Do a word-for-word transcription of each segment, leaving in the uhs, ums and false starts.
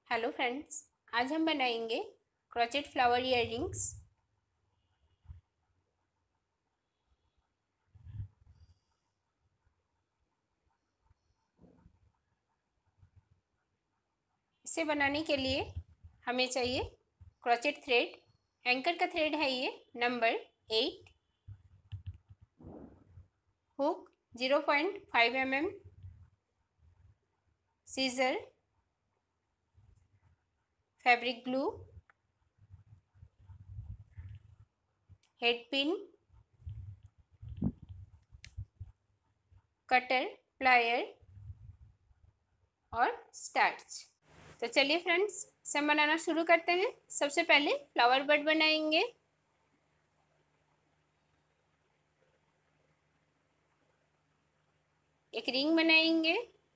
Hello friends, आज हम बनाएंगे क्रोचेट फ्लावर इयररिंग्स। इसे बनाने के लिए हमें चाहिए क्रोचेट थ्रेड। एंकर का थ्रेड है ये number eight, hook zero point five M M, scissor, fabric glue, head pin, cutter, plier और स्टार्च। तो चलिए फ्रेंड्स, इसे बनाना शुरू करते हैं। सबसे पहले फ्लावर बड बनाएंगे। एक रिंग बनाएंगे।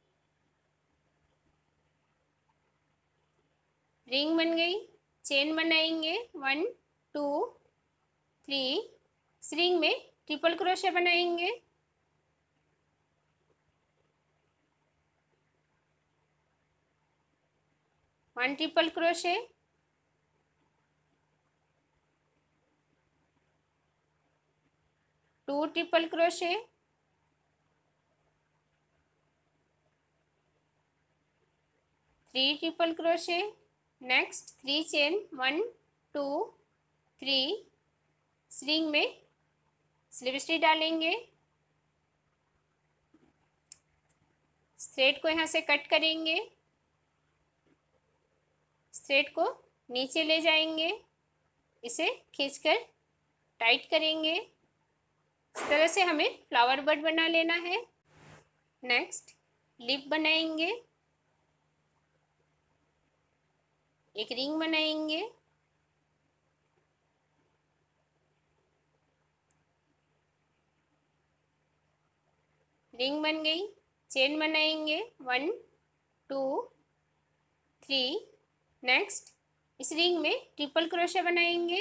रिंग बन गई। चेन बनाएंगे वन टू थ्री। इस रिंग में ट्रिपल क्रोशे बनाएंगे। One triple crochet, two triple crochet, three triple crochet, next three chain one two three. इस रिंग में स्लिप स्टिच डालेंगे। थ्रेड को यहाँ से कट करेंगे। थ्रेड को नीचे ले जाएंगे, इसे खींचकर टाइट करेंगे। इस तरह से हमें फ्लावर बड बना लेना है। नेक्स्ट लिप बनाएंगे। एक रिंग बनाएंगे। रिंग बन गई। चेन बनाएंगे वन टू थ्री। नेक्स्ट इस रिंग में ट्रिपल क्रोशे बनाएंगे।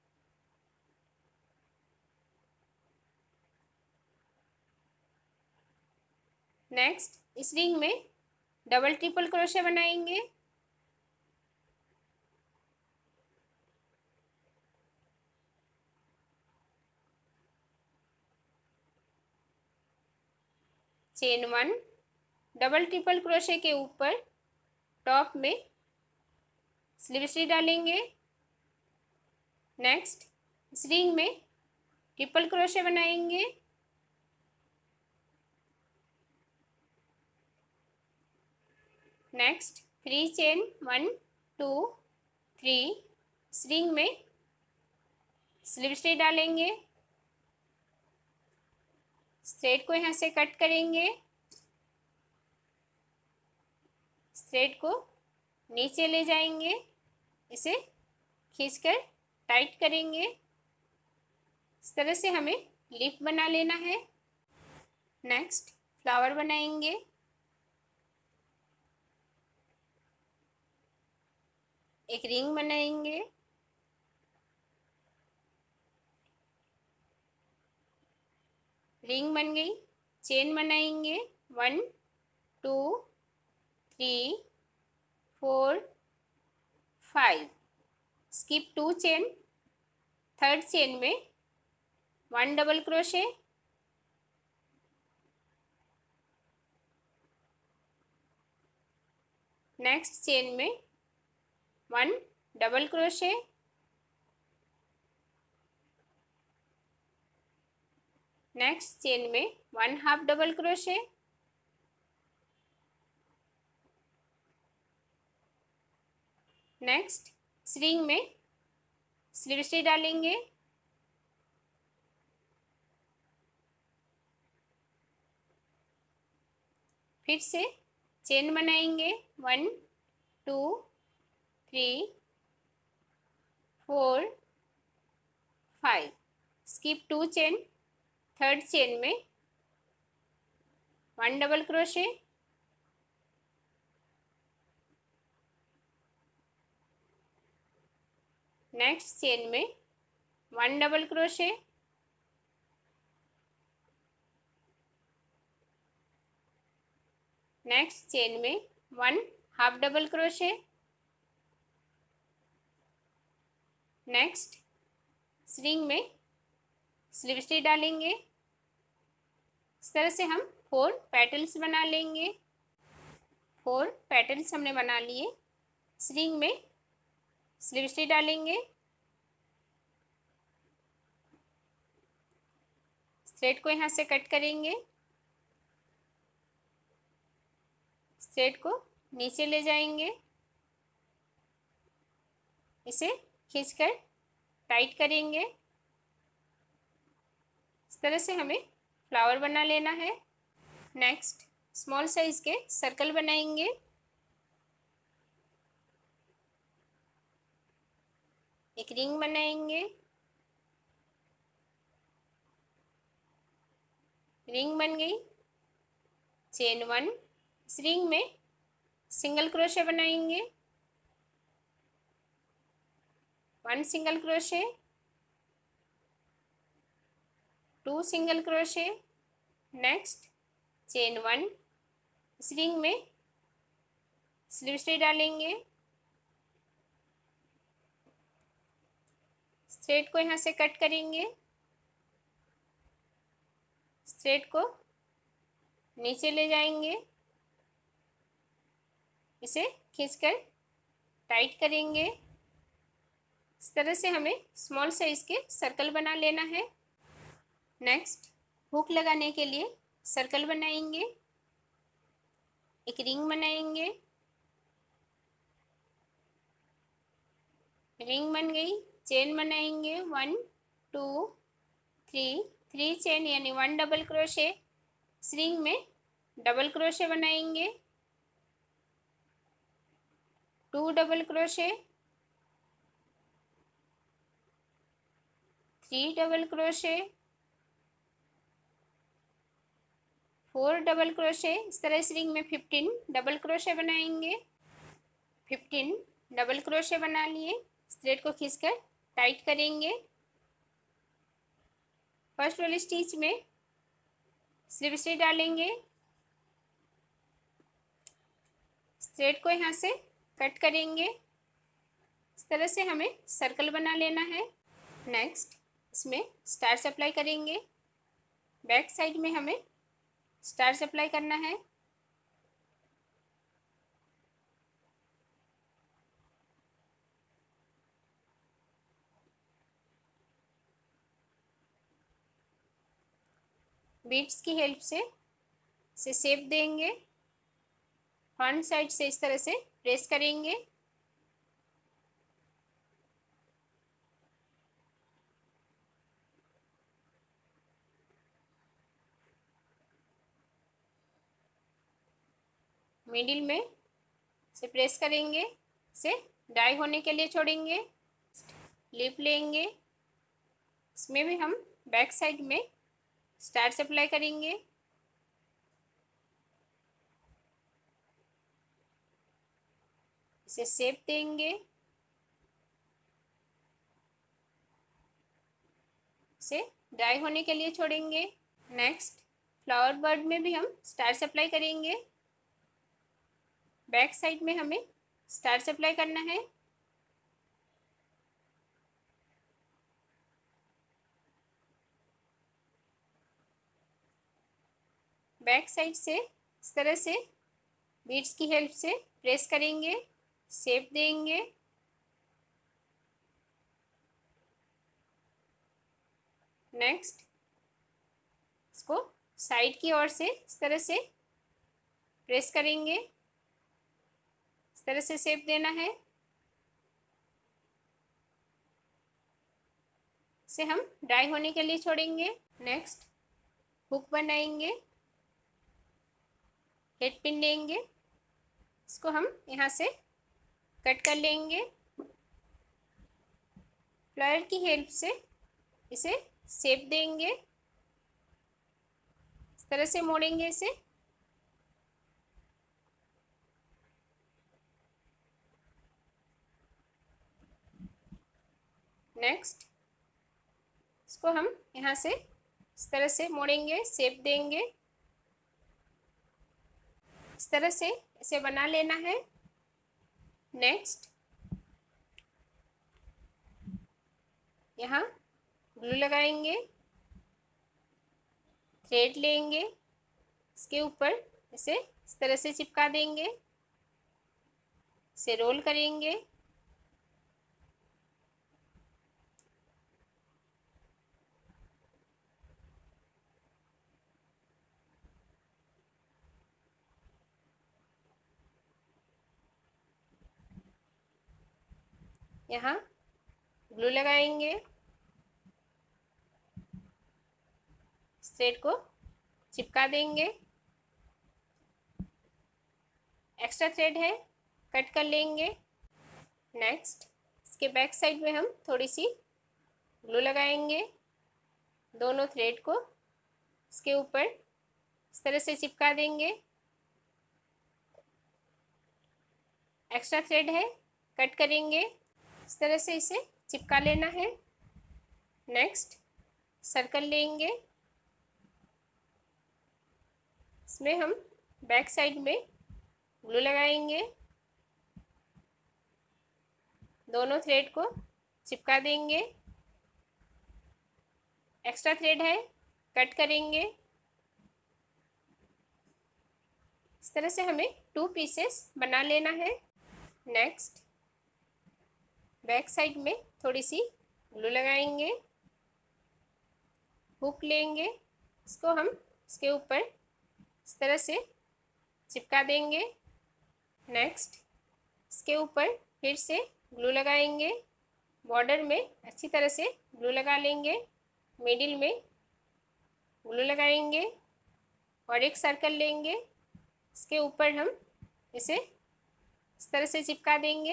नेक्स्ट इस रिंग में डबल ट्रिपल क्रोशे बनाएंगे। Chain one, double triple crochet के ऊपर टॉप में स्लिप स्टिच डालेंगे। नेक्स्ट इस रिंग में ट्रिपल क्रोशे बनाएंगे। Next three chain one two three. इस रिंग में स्लिप स्टिच डालेंगे। थ्रेड को यहाँ से कट करेंगे। थ्रेड को नीचे ले जाएंगे, इसे खींचकर टाइट करेंगे। इस तरह से हमें लिप बना लेना है। नेक्स्ट फ्लावर बनाएंगे। एक रिंग बनाएंगे। रिंग बन गई। चेन बनाएंगे one two three four five. Skip two chain. Third chain में one double crochet. Next chain में one double crochet. Next chain में one half double crochet. Next इस रिंग में स्लिप स्टिच डालेंगे। फिर से चेन बनाएंगे one two three four five. Skip two chain. Third chain में one double crochet. Next chain में one double crochet. Next chain में one half double crochet. Next इस रिंग में स्लिप स्टिच डालेंगे। इस तरह से हम फोर पेटल्स बना लेंगे। फोर पेटल्स हमने बना लिए। इस रिंग में स्लिप स्टिच डालेंगे। थ्रेड को यहाँ से कट करेंगे। थ्रेड को नीचे ले जाएंगे, इसे खींचकर टाइट करेंगे। इस तरह से हमें फ्लावर बना लेना है। नेक्स्ट स्मॉल साइज के सर्कल बनाएंगे। एक रिंग बनाएंगे। रिंग बन गई। Chain one. इस रिंग में सिंगल क्रोशे बनाएंगे। One single crochet, two single crochet. Next chain one. इस रिंग में स्लिप स्टिच डालेंगे। थ्रेड को यहाँ से कट करेंगे। थ्रेड को नीचे ले जाएंगे, इसे खींचकर टाइट करेंगे। इस तरह से हमें स्मॉल साइज के सर्कल बना लेना है। नेक्स्ट हुक लगाने के लिए सर्कल बनाएंगे। एक रिंग बनाएंगे। रिंग बन गई। चेन बनाएंगे। One two three, three chain यानी वन डबल क्रोशे। इस रिंग में डबल क्रोशे बनाएंगे। Two double crochet, three double crochet, four double crochet. इस तरह इस रिंग में फिफ्टीन डबल क्रोशे बनाएंगे। फिफ्टीन डबल क्रोशे बना लिए। थ्रेड को खींचकर टाइट करेंगे। फर्स्ट वाले स्टिच में स्लिप स्टिच डालेंगे। थ्रेड को यहाँ से कट करेंगे। इस तरह से हमें सर्कल बना लेना है। नेक्स्ट इसमें स्टार्च अप्लाई करेंगे। बैक साइड में हमें स्टार्च अप्लाई करना है। बीड्स की हेल्प से इसे शेप देंगे। फ्रंट साइड से इस तरह से प्रेस करेंगे। मिडिल में इसे प्रेस करेंगे। इसे डाई होने के लिए छोड़ेंगे। लिप लेंगे। इसमें भी हम बैक साइड में स्टार्च अप्लाई करेंगे। इसे शेप देंगे। इसे डाई होने के लिए छोड़ेंगे। नेक्स्ट फ्लावर बर्ड में भी हम स्टार्च अप्लाई करेंगे। बैक साइड में हमें स्टार्च अप्लाई करना है। बैक साइड से इस तरह से बीड्स की हेल्प से प्रेस करेंगे, शेप देंगे। नेक्स्ट इसको साइड की ओर से इस तरह से प्रेस करेंगे। इस तरह से शेप देना है। इसे हम डाई होने के लिए छोड़ेंगे। नेक्स्ट हुक बनाएंगे। हेड पिन लेंगे। इसको हम यहाँ से कट कर लेंगे। फ्लावर की हेल्प से इसे शेप देंगे। इस तरह से मोड़ेंगे इसे। नेक्स्ट इसको हम यहाँ से इस तरह से मोड़ेंगे, शेप देंगे। इस तरह से इसे बना लेना है। नेक्स्ट यहाँ ग्लू लगाएंगे, थ्रेड लेंगे, इसके ऊपर इसे इस तरह से चिपका देंगे, इसे रोल करेंगे, यहाँ ग्लू लगाएंगे, थ्रेड को चिपका देंगे, एक्स्ट्रा थ्रेड है कट कर लेंगे। नेक्स्ट इसके बैक साइड में हम थोड़ी सी ग्लू लगाएंगे, दोनों थ्रेड को इसके ऊपर इस तरह से चिपका देंगे, एक्स्ट्रा थ्रेड है कट करेंगे, इस तरह से इसे चिपका लेना है। नेक्स्ट सर्कल लेंगे, इसमें हम बैक साइड में ग्लू लगाएंगे, दोनों थ्रेड को चिपका देंगे, एक्स्ट्रा थ्रेड है कट करेंगे। इस तरह से हमें टू पीसेस बना लेना है। नेक्स्ट बैक साइड में थोड़ी सी ग्लू लगाएंगे, हुक लेंगे, इसको हम इसके ऊपर इस तरह से चिपका देंगे। नेक्स्ट इसके ऊपर फिर से ग्लू लगाएंगे, बॉर्डर में अच्छी तरह से ग्लू लगा लेंगे, मिडिल में ग्लू लगाएंगे और एक सर्कल लेंगे, इसके ऊपर हम इसे इस तरह से चिपका देंगे।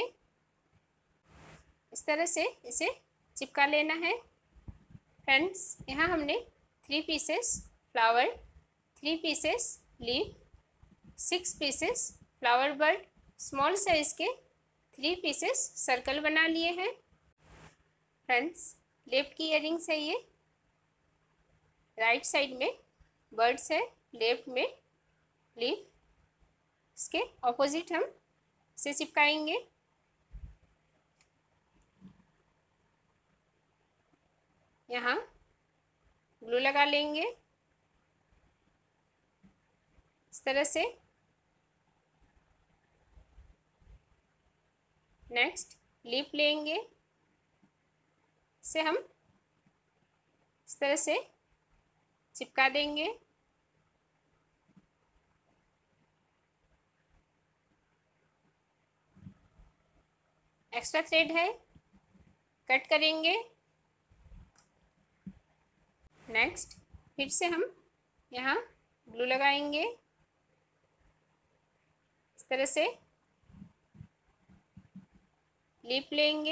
इस तरह से इसे चिपका लेना है। फ्रेंड्स, यहाँ हमने three pieces flower, three pieces leaf, six pieces flower bird, small size के थ्री पीसेस सर्कल बना लिए हैं। फ्रेंड्स, लेफ्ट की इयरिंग्स है ये, राइट साइड में बर्ड्स है, लेफ्ट में लीफ, इसके ऑपोजिट हम इसे चिपकाएंगे। यहाँ ग्लू लगा लेंगे इस तरह से। नेक्स्ट लीफ लेंगे, इसे हम इस तरह से चिपका देंगे। एक्स्ट्रा थ्रेड है कट करेंगे। नेक्स्ट फिर से हम यहाँ ग्लू लगाएंगे इस तरह से, लीफ लेंगे,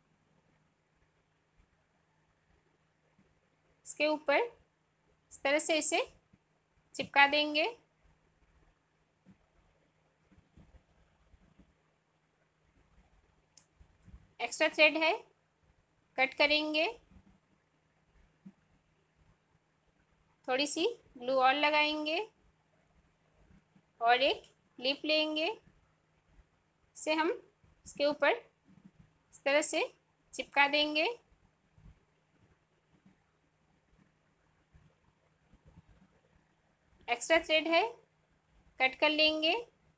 इसके ऊपर इस तरह से इसे चिपका देंगे। एक्स्ट्रा थ्रेड है कट करेंगे, थोड़ी सी ग्लू और लगाएंगे और एक लीफ लेंगे, इसे हम इसके ऊपर इस तरह से चिपका देंगे। एक्स्ट्रा थ्रेड है कट कर लेंगे,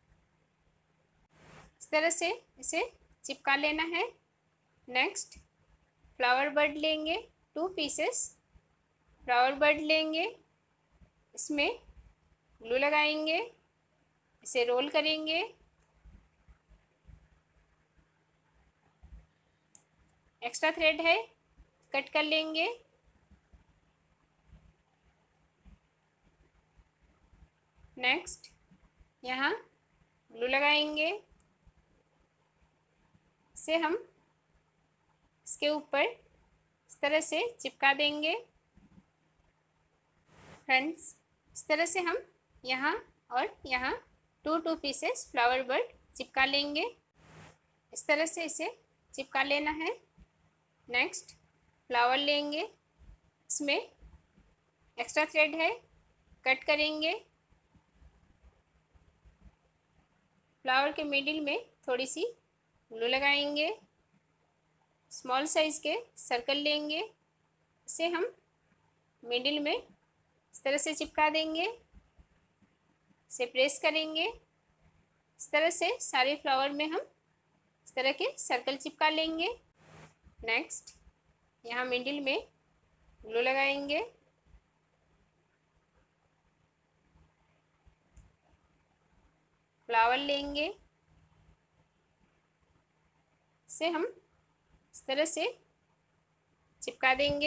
इस तरह से इसे चिपका लेना है। नेक्स्ट फ्लावर बर्ड लेंगे, टू पीसेस फ्लावर बर्ड लेंगे, इसमें ग्लू लगाएंगे, इसे रोल करेंगे, एक्स्ट्रा थ्रेड है कट कर लेंगे। नेक्स्ट यहाँ ग्लू लगाएंगे, इसे हम इसके ऊपर इस तरह से चिपका देंगे। फ्रेंड्स, इस तरह से हम यहाँ और यहाँ two two pieces flower bird चिपका लेंगे। इस तरह से इसे चिपका लेना है। नेक्स्ट फ्लावर लेंगे, इसमें एक्स्ट्रा थ्रेड है कट करेंगे, फ्लावर के मिडिल में थोड़ी सी ग्लू लगाएंगे, स्मॉल साइज़ के सर्कल लेंगे, इसे हम मिडिल में इस तरह से चिपका देंगे, इसे प्रेस करेंगे। इस तरह से सारे फ्लावर में हम इस तरह के सर्कल चिपका लेंगे। नेक्स्ट यहाँ मिडिल में ग्लू लगाएंगे, फ्लावर लेंगे, इसे हम इस तरह से चिपका देंगे।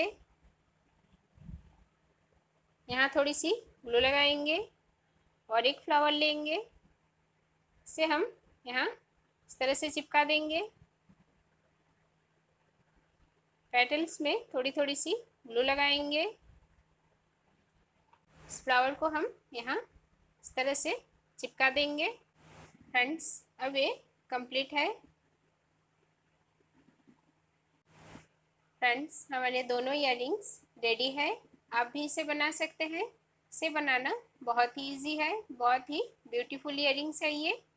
यहाँ थोड़ी सी ग्लू लगाएंगे और एक फ्लावर लेंगे, इसे हम यहाँ इस तरह से चिपका देंगे। पेटल्स में थोड़ी थोड़ी सी ग्लू लगाएंगे। इस फ्लावर को हम यहाँ इस तरह से चिपका देंगे। फ्रेंड्स, अब ये कंप्लीट है। फ्रेंड्स, हमारे दोनों ईयररिंग्स रेडी है। आप भी इसे बना सकते हैं। इसे बनाना बहुत ही इजी है, बहुत ही ब्यूटीफुल ईयररिंग्स है ये।